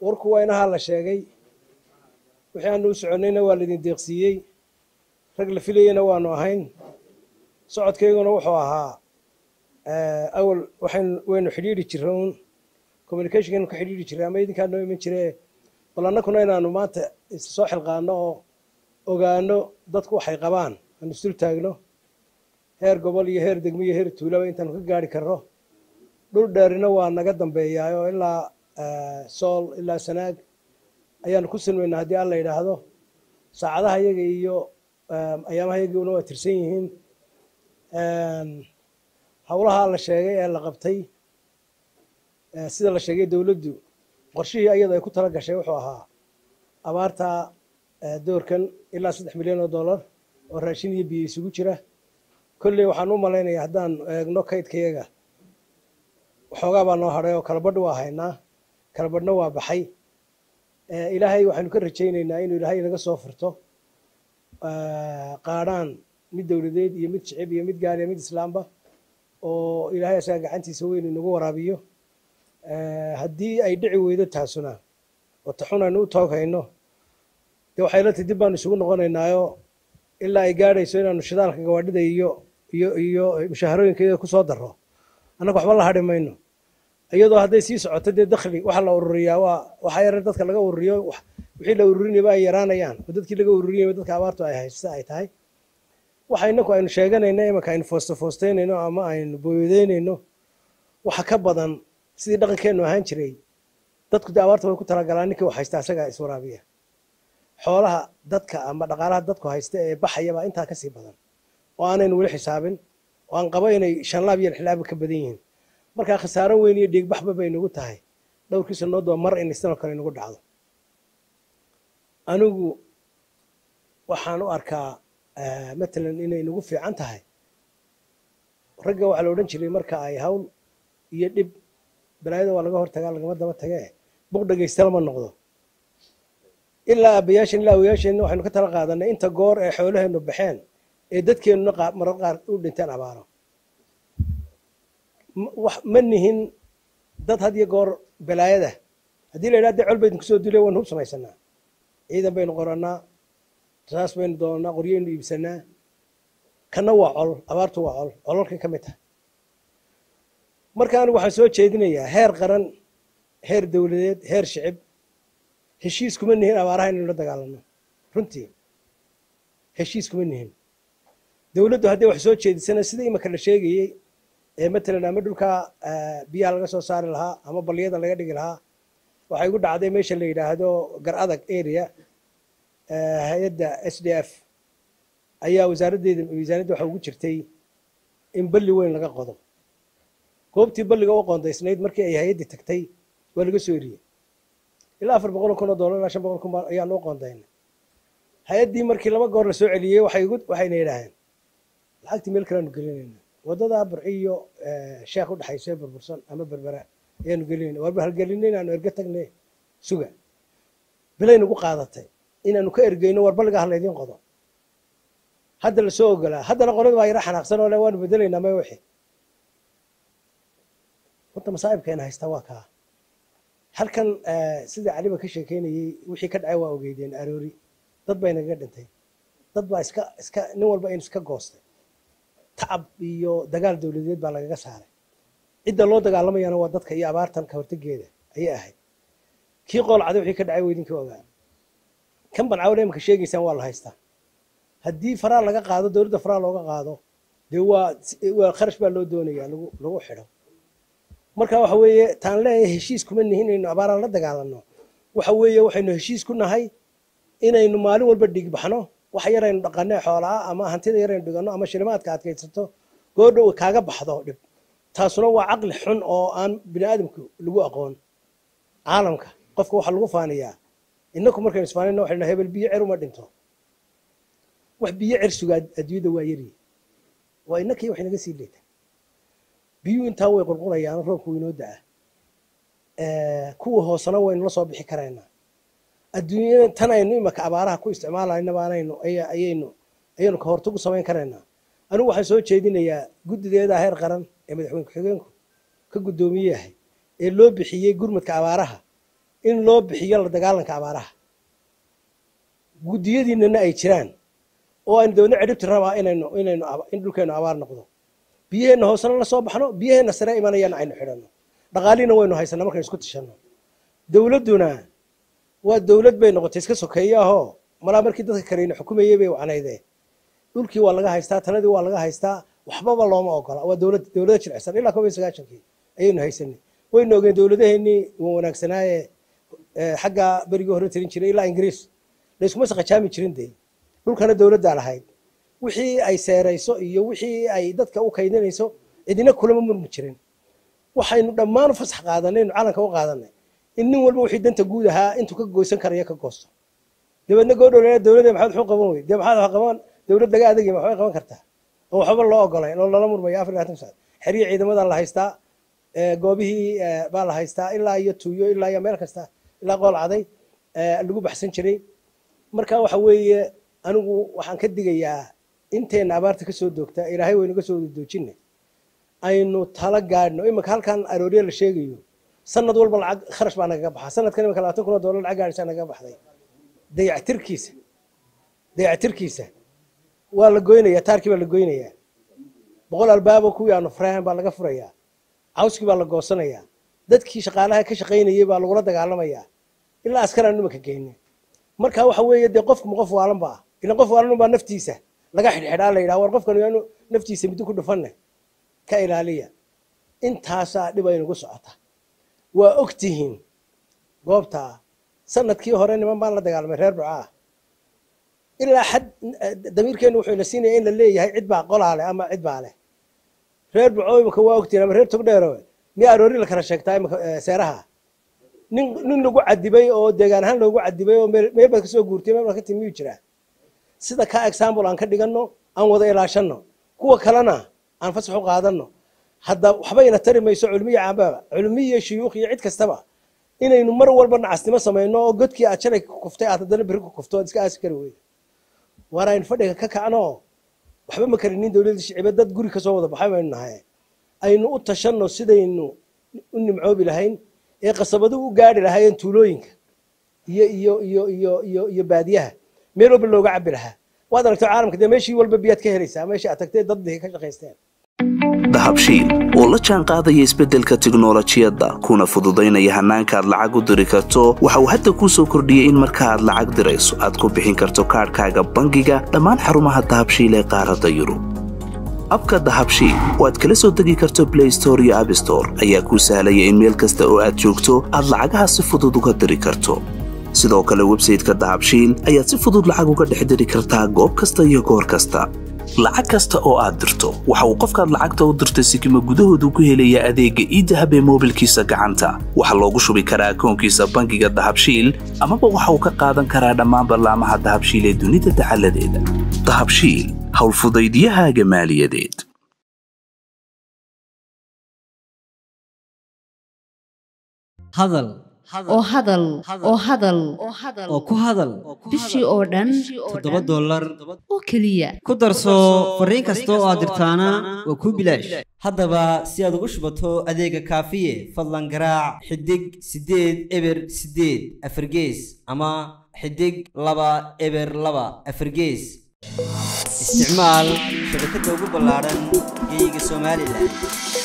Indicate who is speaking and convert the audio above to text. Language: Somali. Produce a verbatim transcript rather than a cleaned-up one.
Speaker 1: warku waa inaha la sheegay wixii aanu u soconayna waa laydin deeqsiiyey rag la filayeyna waanu ahayn socodkayguna wuxuu ahaa awal waxaynu waynu xidhiidhi jirray uun communicationkaynu ka xidhiidhi jirray ama idinkaa noo iman jiree bal annakuna inaanu maanta is soo xilqaano oo ogaano dadku waxay qabaan aanu isdul taagno heer gobol iyo heer degmo iyo heer tuulaba intaanu ka gaari karno dhul dheerina waa naga dambeeyaa oo ilaa sool ilaa sanaag ayaanu ku silmaynaa haddii alla yidhaahdo saacadaha iyaga iyo ayaamaha iyaguna waa tirsan yihiin howlaha la sheegay ee la qabtay sida la sheegay dowladdu qorshihii ayada ay ku tala gashay wuxuu ahaa abaarta doorkan ilaa saddex milyan oo dollar oo raashin iyo biyo isugu jira kolley waxaan u malaynayaa haddaan eegno kaydkayaga waxoogaa baa noo hadhay oo kalabadh waa haynaa kalabadhna waa baxay ilaahay waxaynu ka rajaynaynaa inuu ilaahay naga soo furto qaadhaan mid dowladeed iyo mid shicib iyo mid gaal iyo mid islaamba oo ilaahay asaga gacantiisa weyn inagu waraabiyo haddii ay dhici weydo taasuna oo taxun aynu u tooghayno dee waxay la tahay dib baanu isugu noqonaynaayo ilaa ay gaadhayso inaanu shidaalka gawaadhida iyo iyo iyo mushaharooyinkeeda ku soo darro annaga waxba la hadhi mayno iyadoo hadday sii socoto dee dakhli waxa la ururiyaa waa waxa yar dadka laga ururiyo wixii la ururinayba ay yaraanayaan oo dadkii laga ururinayba dadka abaartu ay haysta ay tahay waxa inaku aynu sheeganayno imanka aynu foosto foosteynayno ama aynu booyadeynayno waxa ka badan sidii dhaqankeennu ahaan jiray dadku dee abaarta way ku talagalaan ninkii wax haysta asagaa iswaraabiya xoolaha dadka ama dhaqaalaha dadku haysta ee baxaya baa intaa ka sii badan oo aanaynu weli xisaabin oo aan qabo inay shan laab iyo lix laab ka badan yihiin markaa khasaaro weyn iyo dhiigbaxba bay nagu tahay dhowrkii sannadood mar in sidoo kale nagu dhacdo anigu waxaan u arkaa matalan inay nagu fiican tahay ragga waxaa la odhan jiray marka ay hawl iyo dhib balaayada waa laga hortagaa lagama daba tagee buq dhagaystala ma noqdo ilaa aabbayaashan ilaa awayaasheenna waxaynu ka tala qaadanay inta goor ee xoolaheennu baxeen ee dadkeennuna marar qaar u dhinteen abaaro ma nihin dad had iyo goor balaayada haddii la yidhaha dee col baydin kusoo dulay waynu hub samaysanaa ciidan baynu qorannaa rasaas baynu doonnaa qoryaynu iibsanaa kana waa col abaartu waa col cololkay ka mid tahay marka anigu waxaan soo jeedinayaa heer qaran heer dowladeed heer shicib heshiis kuma nihin abaaraha inaynu la dagaalano runtii heshiis kuma nihin dowladdu haddii wax soo jeedisana sida imika la sheegayey ee matalan ama dhulkaa biyaha laga soo saari lahaa ama balliyada laga dhigi lahaa waxay igu dhacday meesha la yidhaahdo gar adag area hay-adda s d f ayaa wasaaraddeeda miisaaniyadda waxa ugu jirtay in balli weyn laga qodo goobtii balliga u qoondaysnayd markii ay hay-addii tagtay waa laga soo eriyey ilaa afar boqol kun oo dollar ilaa shan boqol kun ayaan u qoondaynay hay-addii markii laba goor la soo celiyey waxay igu waxayna yidhaaheen lacagtii meel kaleanu gelinayna waddada burci iyo sheekh u dhexaysa burbursan ama berbera ayaanu gelinayna warba halgelinay inaanu erge tagnay suga bilay nagu qaadatay inaanu ka ergeyno war balliga ha laydin qodo hadda la soo ogolaa haddana qolada baa yara xanaaqsan oo le waanu bedelaynaa may wixii horta masaa'ibkeena haysta waa kaa halkan sida caliba ka sheekeynayey wixii ka dhacay waa ogeydeen aroori dad bay nagaga dhintay dad baa iska iska nin walba in iska goostay tacab iyo dagaal dowladeed baa lagaga saaray cidda loo dagaalamayana waa dadka iyo abaartan ka hortageeda ayay ahayd kii qoolcada wixii ka dhacay weydinkii ogaa kan bancawle imaka sheegaysaan waa la haystaa haddii faraa laga qaado dowladda faraa looga qaado dee waa waa kharash baa loo doonayaa lagu lagu xidho marka waxa weeye taan leeyahay heshiis kuma nihin inaynu abaaraan la dagaalano waxa weeye waxaynu heshiis ku nahay inaynu maalin walba dhig baxno wax yaraynu dhaqanay xoolaa ama hantida yaraynu dhigano ama shilimaadka adkaysato goodhow kaaga baxdo dhib taasuna waa caqli xun oo aan bini aadamku lagu aqoon caalamka qofka waxa lagu faaniyaa inaku markaynu isfaanayno waxaynu hebel biyo cer uma dhinto wax biyo cer sugaa adduunyada waa yari waa inakii wax inaga sii leeta biyo intaa way qulqulayaan roobku inoo daa kuwa hoosana waynu la soo bixi karaynaa adduunyada tan aynu imaka abaaraha ku isticmaalayna baanaynu ayaynu ayaynu ka hortag u samayn karaynaa anigu waxaan soo jeedinayaa guddideeda heer qaran ee madaxweyne ku-xigeenku ka guddoomiye yahay ee loo bixiyey gurmadka abaaraha in loo bixiyo la dagaalanka abaaraha guddiyadiinana ay jiraan oo aan dawladda cidhibti rabaa inaynu inaynu in dhulkeenu abaar noqdo biyaheena hoosena la soo baxno biyaheena sare imanayana aynu xidhanno dhaqaaliina waynu haysanaa markaynu isku tishanno dawladduna waa dawlad bay noqotay iska sokeeyaahoo malaa markii dadka kaleyna xukumayey bay wacnaydee dhulkii waa laga haystaa taladii waa laga haystaa waxbaba looma ogola waa dawlad dawladda jilicsan ilaa kob iyo sagaashankii ayaynu haysanay waynu ogeen dawladaheenii waa wanaagsanaaye xagga berigii hore tirin jiray ilaa ingiriis layskuma saqajaami jirin dee dhulkana dawladdaa lahayd wixii ay seerayso iyo wixii ay dadka u kaydinayso cidina kulama murmi jirin waxaynu dhammaan u fasax qaadanay inu calanka u qaadanay in nin walba wixii danta guud ahaa intuu ka goysan karayo ka goosto dabeedna goodhow dawladda maxaad wuxuu qaban wey dee maxaad wax qaban dawlad laga adagay waxbay qaban kartaa oo waxba loo ogolayn oo lala murmayo afar iyo labaatan saac xiriir ciidamadan la haystaa goobihii baa la haystaa ilaa iyo tuuyo ilaa iyo meel kasta ilaa qool caday lagu baxsan jiray marka waxa weeye anigu waxaan ka digayaa inteena abaarta ka soo doogta ilaahay waynu ka soo doojinay aynu tala gaadhno iminka halkan arooriye la sheegayo sanad walba lacag kharash baa nagaga baxaa sanadkan iminka labaatan kun oo doolar lacag gaadhaysaa nagaga baxday dayactirkiisa dayactirkiisa waa la goynayaa taarkii baa la goynayaa boqol albaabo kuwii aanu furahan baa laga furayaa cawskii baa la goosanayaa dadkii shaqaalaha ka shaqaynayay baa lagula dagaalamayaa ilaa askar aan nimanka geynin marka waxa weeye dee qofku ma qof waalan baa ilan qof waalan baa naftiisa laga xidhxidhaa la yidhaha war qofkan yaanu naftiisa midi ku dhufanne ka ilaaliya intaasaa dhib aynugu socota waa og tihiin goobtaa sanadkii hore niman baan la dagaalamay reer Burca ilaa xad damiirkeenu wuxuu ina siinaya in la leeyahay cid baa qolaale ama cid baa leh reer Burca imika waa ogtiin ama reer Togdheer mi aroori la kala sheegtaa imika seeraha nin nin lagu cadibay oo deegaan ahaan loogu cadibay oo meel bad ka soo guurtay meel ka timiyo jira sida ka example aan ka dhigano aan wada ilaashano kuwa kalena aan fasax u qaadano hadda waxba ina tari mayso cilmiye caababa cilmiye shuyuukh iyo cid kastaba inaynu mar walba nacasnimo sameeyno oo godkii aad shalay ku kuftay aad hadana bari ku kufto iska askari weey waraan fadhiga ka kacno waxba ma karinin dawladda shicibada dad guri ka soo wada baxay baynu nahay aynu u tashano sidaynu u nimcoobi lahayn ee qasabadu u gaari lahaayeen tuulooyinka iyo iyo iyo iyo iyo iyo baadiyaha meel walba looga cabbi lahaa waad aragtay caalamka de meeshii walba biyaad ka helaysaa meeshii aad tagtay dad ka shaqaysteen
Speaker 2: dahabshiil oo la jaan qaadaya isbeddelka tiknoolajiyadda kuna fududaynaya hannaanka aad lacag u diri karto waxa uu hadda kuu soo kordhiyey in marka aad lacag dirayso aad ku bixin karto kaadhkaaga bangiga dhammaan xarumaha dahabshiil ee qaaradda yurub abka dahabshiil oo aad kala soo degi karto play store iyo app store ayaa kuu sahlaya in meel kasta oo aad joogto aad lacagaha si fudud uga diri karto sidoo kale website-ka dahabshiil ayaad si fudud lacag uga dhex diri kartaa goob kasta iyo goor kasta lacag kasta oo aad dirto waxa uu qofkaad lacagta u dirtay sikimo gudahoodu ku helayaa adeegga e-dahab ee moobilkiisa gacanta waxa loogu shubi karaa akoonkiisa bangiga dahabshiil amaba waxa uu ka qaadan karaa dhammaan barnaamijyada dahabshiil ee dunida dacaladeeda dahabshiil hawl fudaydiyahaaga maaliyadeed
Speaker 3: hadal
Speaker 4: oo hadal oo hadal
Speaker 3: oo ku hadal
Speaker 4: bishii oo dhan
Speaker 3: toddoba dollar
Speaker 4: oo keliya
Speaker 3: ku darso fariin kasta oo aad dirtaana waa kuu bilaash haddaba si aad ugu shubato adeega kaafiye fadlan garaac xidig siddeed eber siddeed afargees ama xidig laba eber laba afargees isticmaal shabakadda ugu ballaaran geeyiga Soomaaliland